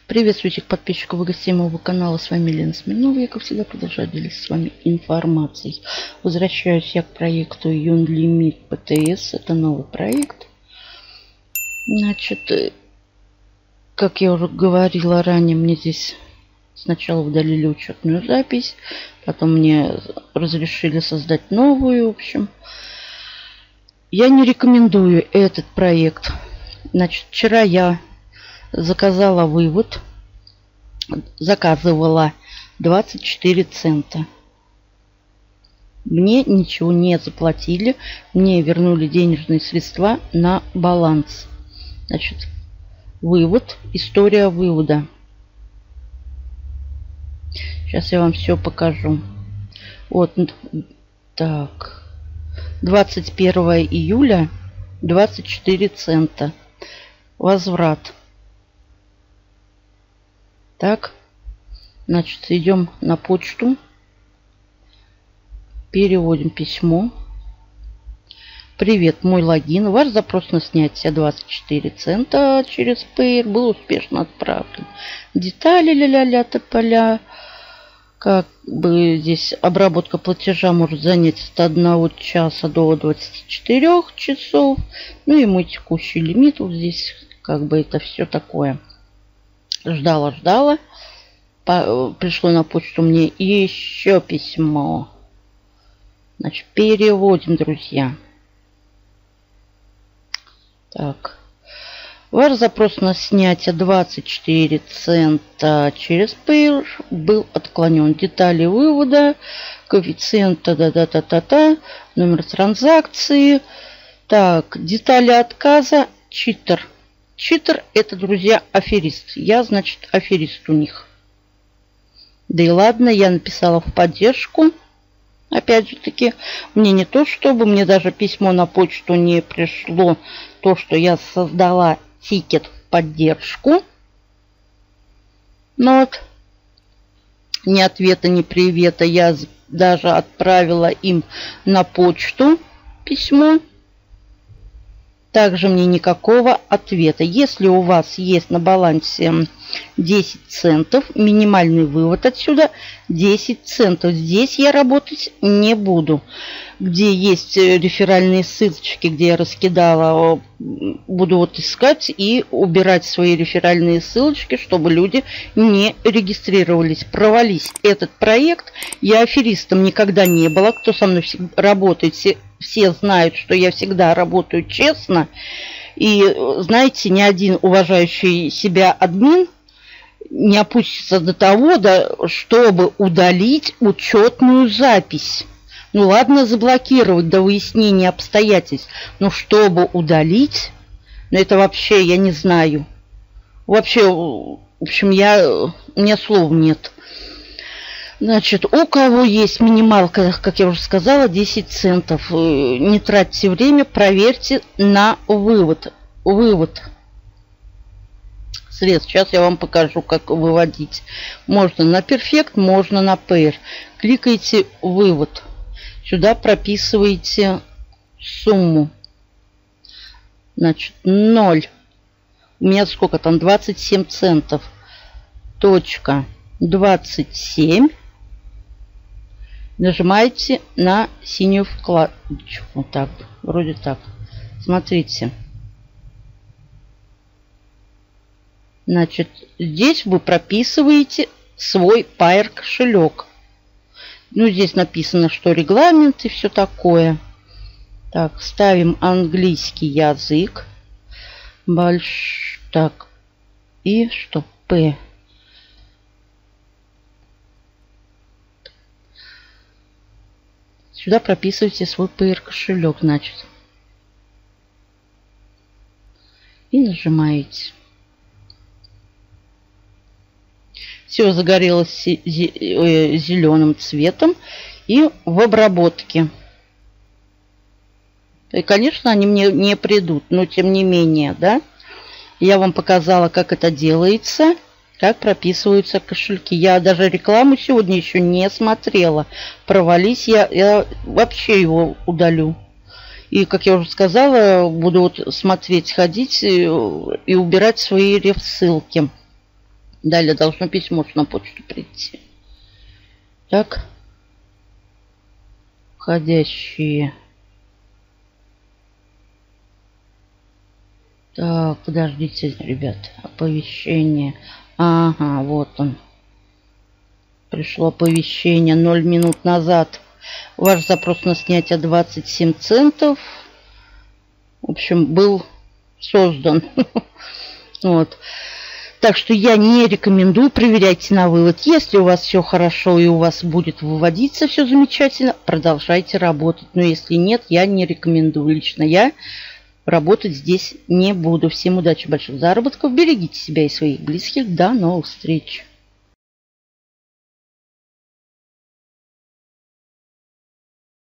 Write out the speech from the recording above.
Приветствую всех подписчиков и гостей моего канала. С вами Лена Смирнова. Я, как всегда, продолжаю делиться с вами информацией. Возвращаюсь я к проекту Юнлимит ПТС. Это новый проект. Значит, как я уже говорила ранее, мне здесь сначала удалили учетную запись. Потом мне разрешили создать новую. В общем, я не рекомендую этот проект. Значит, вчера я заказала вывод. Заказывала 24 цента. Мне ничего не заплатили. Мне вернули денежные средства на баланс. Значит, вывод. История вывода. Сейчас я вам все покажу. Вот так. 21 июля 24 цента. Возврат. Так, значит, идем на почту, переводим письмо. Привет, мой логин. Ваш запрос на снятие 24 цента через Payer был успешно отправлен. Детали ля-ля-ля тополя. Как бы здесь обработка платежа может занять от 1 часа до 24 часов. Ну и мой текущий лимит. Вот здесь как бы это все такое. Ждала. Пришло на почту мне еще письмо. Значит, переводим, друзья. Так. Ваш запрос на снятие 24 цента через Payer был отклонен. Детали вывода, коэффициента, номер транзакции. Так, детали отказа, читер. Читер — это, друзья, аферист. Я, значит, аферист у них. Да и ладно, я написала в поддержку. Опять же таки, мне не то чтобы, мне даже письмо на почту не пришло. То, что я создала тикет в поддержку. Но вот ни ответа, ни привета. Я даже отправила им на почту письмо. Также мне никакого ответа. Если у вас есть на балансе 10 центов, минимальный вывод отсюда 10 центов. Здесь я работать не буду. Где есть реферальные ссылочки, где я раскидала, буду вот искать и убирать свои реферальные ссылочки, чтобы люди не регистрировались. Провались этот проект. Я аферистом никогда не была. Кто со мной работает, все знают, что я всегда работаю честно. И, знаете, ни один уважающий себя админ не опустится до того, чтобы удалить учетную запись. Ну ладно, заблокировать до выяснения обстоятельств. Но чтобы удалить, ну это вообще я не знаю. Вообще, в общем, у меня слов нет. Значит, у кого есть минималка, как я уже сказала, 10 центов. Не тратьте время, проверьте на вывод. Вывод средств. Сейчас я вам покажу, как выводить. Можно на Perfect, можно на Payer. Кликайте «Вывод». Сюда прописываете сумму. Значит, 0. У меня сколько там? 27 центов. Точка 27. Нажимаете на синюю вкладочку. Вот так. Вроде так. Смотрите. Значит, здесь вы прописываете свой Payer кошелек. Ну, здесь написано, что регламент и все такое. Так, ставим английский язык. Так. И что? П. Сюда прописывайте свой Payer кошелек, значит. И нажимаете. Все загорелось зеленым цветом и в обработке. И, конечно, они мне не придут, но тем не менее, да, я вам показала, как это делается, как прописываются кошельки. Я даже рекламу сегодня еще не смотрела. Провались, я вообще его удалю. И, как я уже сказала, буду вот смотреть, ходить и убирать свои реф-ссылки. Далее должно письмо на почту прийти. Так. Входящие. Так, подождите, ребят. Оповещение. Ага, вот он. Пришло оповещение 0 минут назад. Ваш запрос на снятие 27 центов. В общем, был создан. Вот. Так что я не рекомендую, проверяйте на вывод. Если у вас все хорошо и у вас будет выводиться все замечательно, продолжайте работать. Но если нет, я не рекомендую. Лично я работать здесь не буду. Всем удачи, больших заработков. Берегите себя и своих близких. До новых встреч.